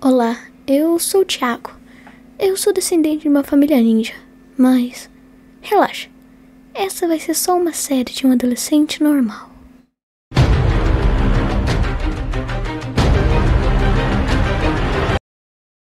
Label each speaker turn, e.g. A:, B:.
A: Olá, eu sou o Thiago. Eu sou descendente de uma família ninja, mas relaxa, essa vai ser só uma série de um adolescente normal.